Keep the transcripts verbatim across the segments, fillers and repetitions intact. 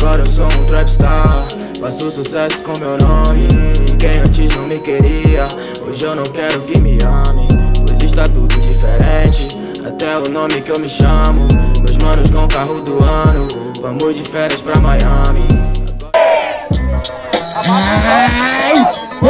agora eu sou um trapstar. Faço sucesso com meu nome. Quem antes não me queria, hoje eu não quero que me ame, pois está tudo diferente, até o nome que eu me chamo. Meus manos com carro do ano, vamos de férias pra Miami. Ai, oh,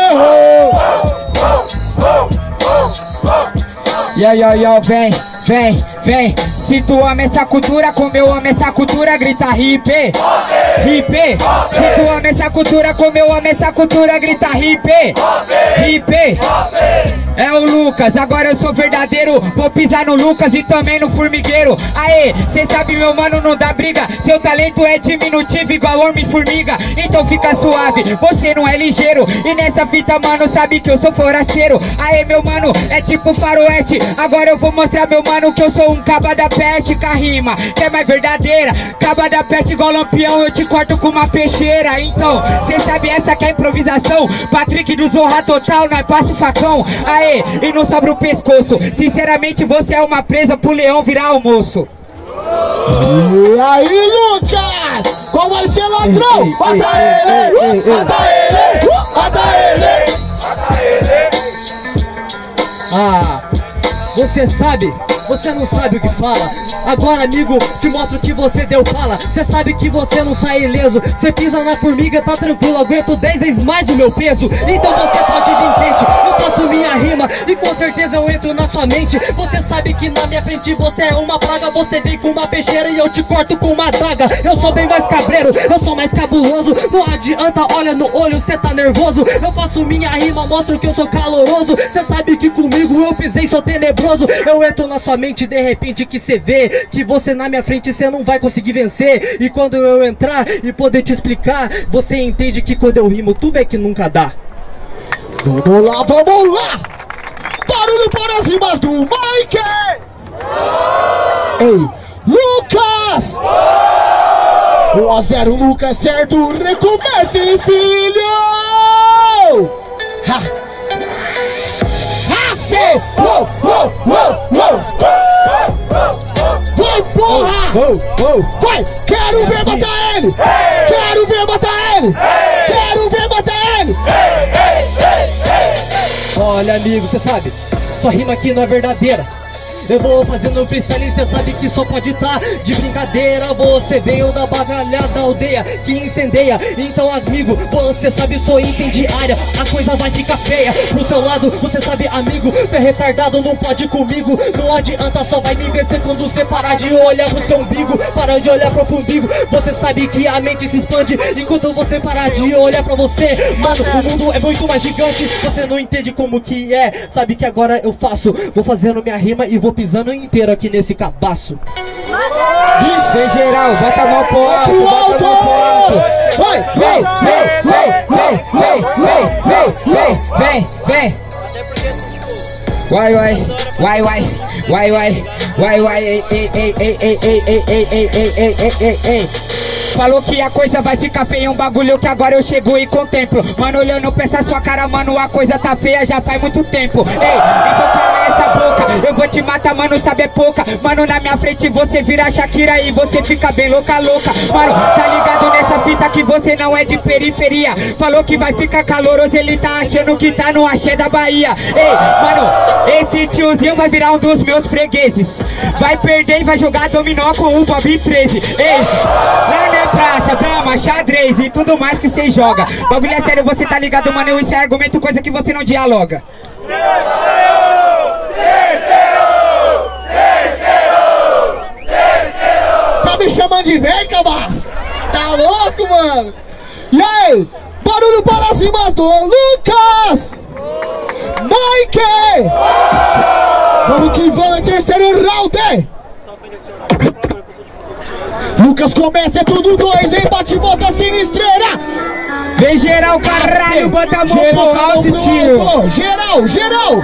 oh. Yo, yo, yo, vem, vem, vem. Se tu ama essa cultura, como eu amo essa cultura, grita hip, hip. Se tu ama essa cultura, como eu amo essa cultura, grita hip, hip. É o Lucas, agora eu sou verdadeiro. Vou pisar no Lucas e também no formigueiro. Aê, cê sabe meu mano, não dá briga. Seu talento é diminutivo igual homem-formiga. Então fica suave, você não é ligeiro. E nessa fita, mano, sabe que eu sou forasteiro. Aê, meu mano, é tipo faroeste. Agora eu vou mostrar, meu mano, que eu sou um caba da peste. Com a rima, que é mais verdadeira. Caba da peste igual lampião, eu te corto com uma peixeira. Então, cê sabe essa que é improvisação. Patrick do Zorra Total, nós passa o facão. Aê, e não sobra o pescoço. Sinceramente você é uma presa pro leão virar almoço. E aí, Lucas? Qual vai ser ladrão? Mata ele! Mata ele! Mata ele! Mata ele! Ah, você sabe, você não sabe o que fala. Agora, amigo, te mostro que você deu fala. Cê sabe que você não sai ileso. Cê pisa na formiga, tá tranquilo, aguento dez vezes mais do meu peso. Então você pode vir quente, eu faço minha rima e com certeza eu entro na sua mente. Você sabe que na minha frente você é uma praga. Você vem com uma peixeira e eu te corto com uma daga. Eu sou bem mais cabreiro, eu sou mais cabuloso. Não adianta, olha no olho, cê tá nervoso. Eu faço minha rima, mostro que eu sou caloroso. Cê sabe que comigo eu pisei, sou tenebroso. Eu entro na sua mente, de repente que cê vê que você na minha frente cê não vai conseguir vencer. E quando eu entrar e poder te explicar, você entende que quando eu rimo tu vê que nunca dá. Vamos lá, vamos lá! Barulho para as rimas do Mike! Ei, Lucas! um a zero, Lucas, certo? Recomece, filho! Ha! Ha! Uou, uou, uou, uou! Vai, porra! Vai! Quero ver matar ele! Quero ver matar ele! Quero ver matar ele! Olha, amigo, você sabe, sua rima aqui não é verdadeira. Eu vou fazendo um freestyle, cê sabe que só pode tá de brincadeira. Você veio da batalha da aldeia que incendeia. Então, amigo, você sabe, sou incendiária. A coisa vai ficar feia pro seu lado, você sabe, amigo. Cê é retardado, não pode comigo. Não adianta, só vai me vencer quando você parar de olhar pro seu umbigo. Parar de olhar pro umbigo. Você sabe que a mente se expande enquanto você parar de olhar pra você. Mano, o mundo é muito mais gigante. Você não entende como que é. Sabe que agora eu faço, vou fazendo minha rima e vou pisando inteiro aqui nesse cabaço. Vem geral, bota a mão pro alto, bota a mão pro alto. Vai, vem, vem, vem, vem, vem, vem, vem, vem. Vai, vai, vai, vai, vai, vai, vai, vai, ei, ei, ei, ei, ei, ei, ei, ei, ei, ei, ei, ei, ei. Falou que a coisa vai ficar feia, um bagulho que agora eu chego e contemplo. Mano, olhando pra essa sua cara, mano, a coisa tá feia já faz muito tempo. Ei, eu vou calar essa boca, eu vou te matar, mano, sabe é pouca. Mano, na minha frente você vira Shakira e você fica bem louca, louca. Mano, tá ligado nessa fita que você não é de periferia. Falou que vai ficar caloroso, ele tá achando que tá no axé da Bahia. Ei, mano, esse tiozinho vai virar um dos meus fregueses. Vai perder e vai jogar dominó com o Bob treze. Ei, lá na praça, dama, xadrez e tudo mais que cê joga. Bagulho é sério, você tá ligado, mano, isso é argumento, coisa que você não dialoga. Terceiro! Terceiro! Terceiro! Terceiro! Tá me chamando de velho, cabaço? Tá louco, mano? E aí? Barulho para as rimas do Lucas! Mike! Vamos que vamos, é terceiro round! Lucas começa, é tudo dois, hein? Bate e volta sinistreira! Vem geral, caralho, bota a mão geral, pro alto, tio! Alto. Geral, geral!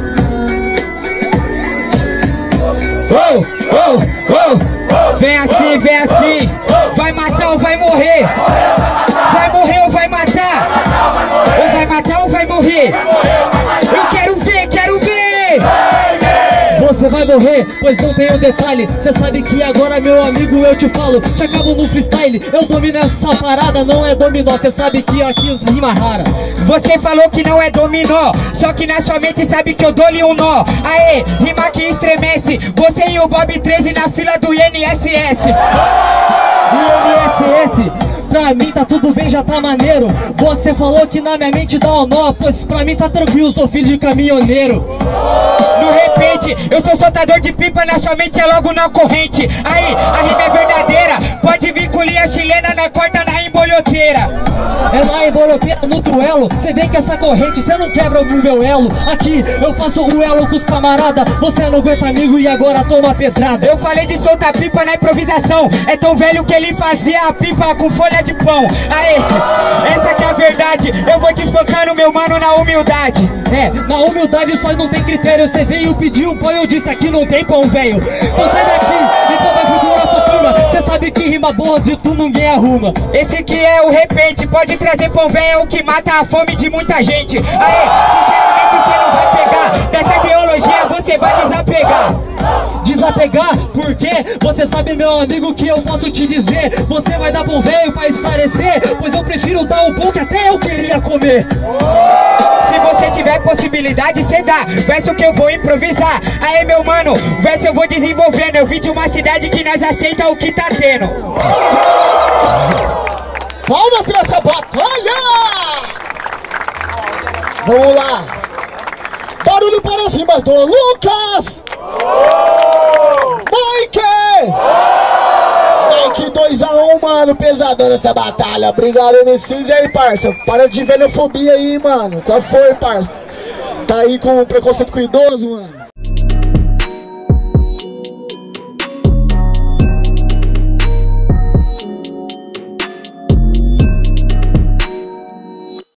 Oh, oh, oh. Vem assim, vem assim! Vai matar ou vai morrer? Vai morrer ou vai matar? Ou vai matar ou vai morrer? Eu quero ver, quero ver! Você vai morrer, pois não tem um detalhe. Cê sabe que agora, meu amigo, eu te falo, te acabo no freestyle. Eu domino essa parada, não é dominó. Cê sabe que aqui rima rara. Você falou que não é dominó, só que na sua mente sabe que eu dou-lhe um nó. Aê, rima que estremece, você e o Bob treze na fila do I N S S. I N S S, pra mim tá tudo bem, já tá maneiro. Você falou que na minha mente dá um nó, pois pra mim tá tranquilo, sou filho de caminhoneiro. No repente, eu sou soltador de pipa, na sua mente é logo na corrente. Aí, a rima é verdadeira, pode vir com linha chilena, na corta na embolhoteira. É na embolhoteira, no duelo, cê vem com essa corrente, cê não quebra o meu elo. Aqui, eu faço o elo com os camarada, você não aguenta amigo e agora toma pedrada. Eu falei de soltar pipa na improvisação, é tão velho que ele fazia a pipa com folha de pão. Aê, essa que é a verdade, eu vou te espancando, meu mano, na humildade. É, na humildade só não tem critério, cê veio pedir um pão, eu disse aqui não tem pão, velho. Então sai daqui, então vai procurar sua turma, cê sabe que rima boa de tu ninguém arruma. Esse que é o repente, pode trazer pão, velho, é o que mata a fome de muita gente. Aê, sinceramente cê não vai pegar, dessa ideologia você vai desapegar. Desapegar, porque você sabe, meu amigo, que eu posso te dizer. Você vai dar pão velho pra esclarecer, pois eu prefiro dar o pão que até eu queria comer. Se você tiver possibilidade, cê dá, verso que eu vou improvisar. Aê, meu mano, verso eu vou desenvolvendo. Eu vim de uma cidade que nós aceita o que tá tendo. Palmas pra essa batalha! Vamos lá! Barulho para as rimas do Lucas! Mike! Mike dois a um, mano, pesadão nessa batalha. Obrigado, M Cs, e aí, parça? Para de velhofobia aí, mano. Qual foi, parça? Tá aí com preconceito com idoso, mano?